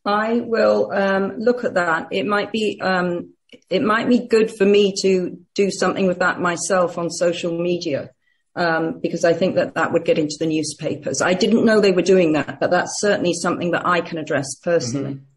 I will look at that. It might be good for me to do something with that myself on social media, because I think that would get into the newspapers. I didn't know they were doing that, but that's certainly something that I can address personally. Mm-hmm.